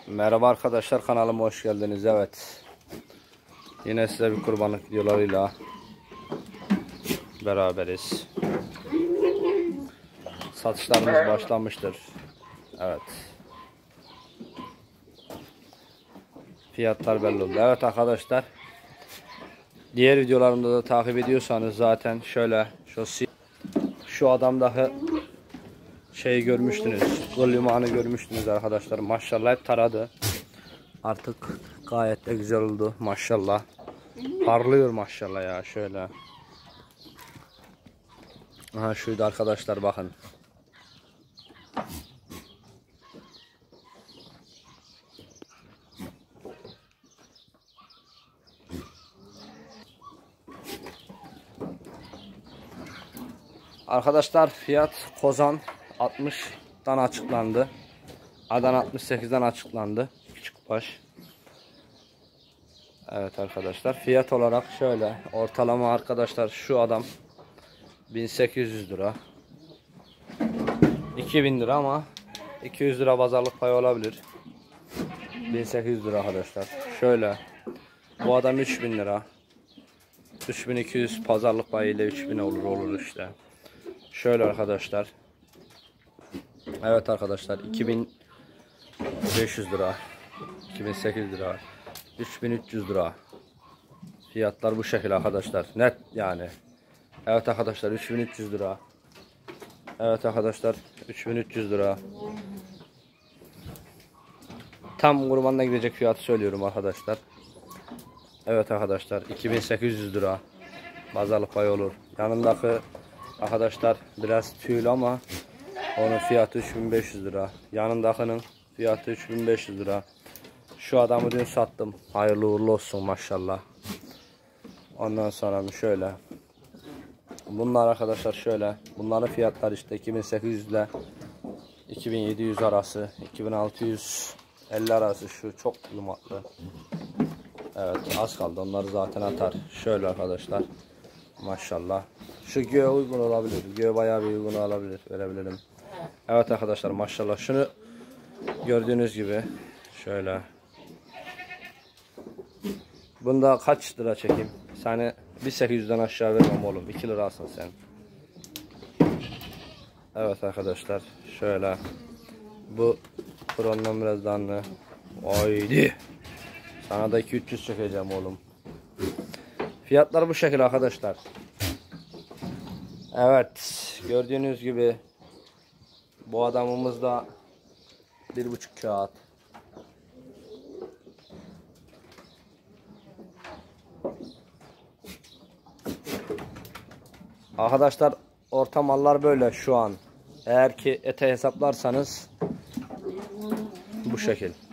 Merhaba arkadaşlar, kanalıma hoş geldiniz. Evet, yine size bir kurbanlık videolarıyla beraberiz. Satışlarımız başlamıştır. Evet, fiyatlar belli oldu. Evet arkadaşlar, diğer videolarımda da takip ediyorsanız zaten şöyle şu adamdaki şeyi görmüştünüz, limanı görmüştünüz arkadaşlar. Maşallah hep taradı. Artık gayet de güzel oldu maşallah. Parlıyor maşallah ya, şöyle. Aha şuydu arkadaşlar, bakın. Arkadaşlar fiyat Kozan 60'dan açıklandı. Adana 68'den açıklandı. Küçükbaş. Evet arkadaşlar, fiyat olarak şöyle ortalama arkadaşlar, şu adam 1800 lira, 2000 lira ama 200 lira pazarlık payı olabilir. 1800 lira arkadaşlar. Şöyle bu adam 3000 lira, 3200 pazarlık payı ile 3000 olur işte. Şöyle arkadaşlar. Evet arkadaşlar, 2500 lira, 2800 lira, 3300 lira. Fiyatlar bu şekilde arkadaşlar. Net yani. Evet arkadaşlar, 3300 lira. Evet arkadaşlar, 3300 lira. Tam kurbanına gidecek fiyatı söylüyorum arkadaşlar. Evet arkadaşlar, 2800 lira. Pazarlık payı olur. Yanındaki arkadaşlar biraz tüylü ama onun fiyatı 3500 lira. Yanındakinin fiyatı 3500 lira. Şu adamı dün sattım. Hayırlı uğurlu olsun maşallah. Ondan sonra şöyle. Bunlar arkadaşlar şöyle. Bunların fiyatları işte 2800 ile 2700 arası, 2650 arası. Şu çok yumaklı. Evet, az kaldı. Onları zaten atar. Şöyle arkadaşlar. Maşallah. Şu göğe uygun olabilir. Göğe bayağı bir uygun olabilir. Verebilirim. Evet arkadaşlar maşallah. Şunu gördüğünüz gibi şöyle. Bunda kaç lira çekeyim? Seni 1800'den aşağı vermem oğlum. 2 lira alsın sen. Evet arkadaşlar şöyle. Bu krondan biraz danlı. Haydi. Sana da 200-300 çekeceğim oğlum. Fiyatlar bu şekilde arkadaşlar. Evet, gördüğünüz gibi bu adamımız da 1,5 kağıt. Arkadaşlar orta mallar böyle şu an. Eğer ki ete hesaplarsanız bu şekil.